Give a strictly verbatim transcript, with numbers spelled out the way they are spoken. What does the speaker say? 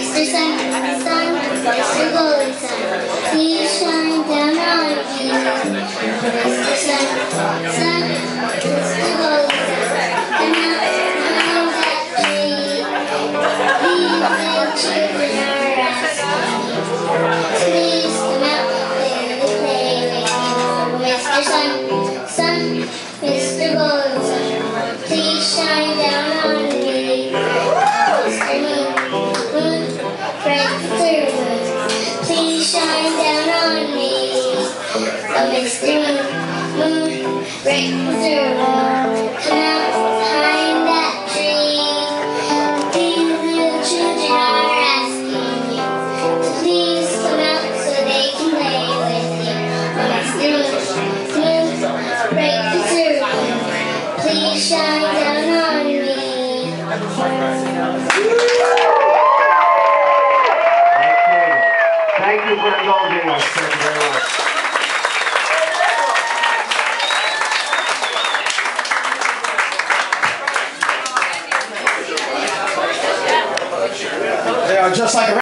Mister Sun, Sun, Mister Golden Sun, please shine down on me. Mister Sun, Sun, Mister Golden Sun, come out behind that tree. These children are asking, please come out there to play with me. Mister Sun, Sun, Mister Golden Sun, please shine down on me. Mister Moon, Moon, bright through moon, please shine down on me. Oh, Mister Moon, Moon, bright through moon, come out behind that tree. These little children are asking you to please come out so they can play with you. Oh, Mister Moon, Moon, bright through moon, please shine down on me. Thank you for indulging us. Thank you very much. They are just like a